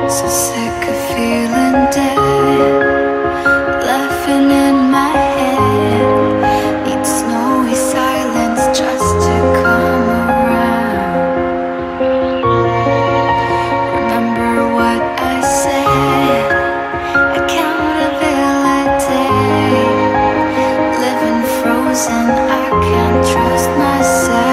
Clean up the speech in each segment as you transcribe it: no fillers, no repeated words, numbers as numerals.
So sick of feeling dead, laughing in my head. Need snowy silence just to come around. Remember what I said, accountability. Living frozen, I can't trust myself.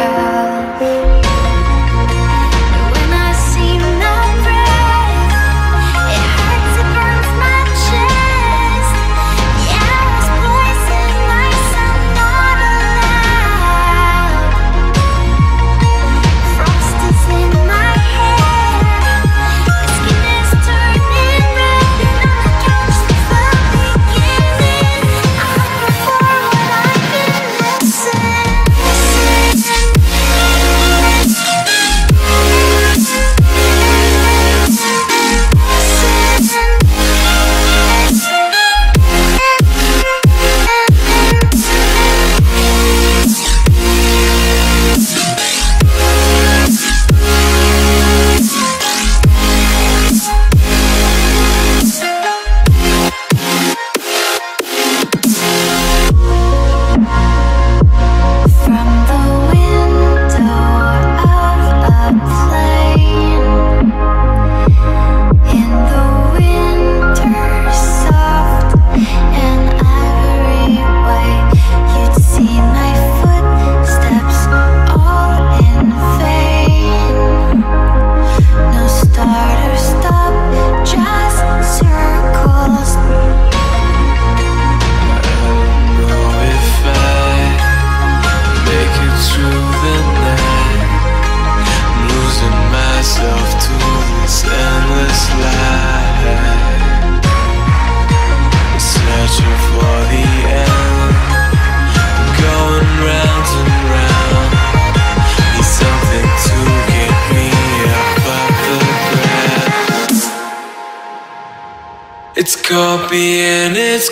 It's caught me in its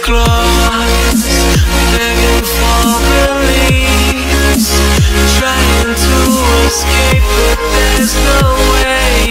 claws, begging for release, trying to escape, but there's no way.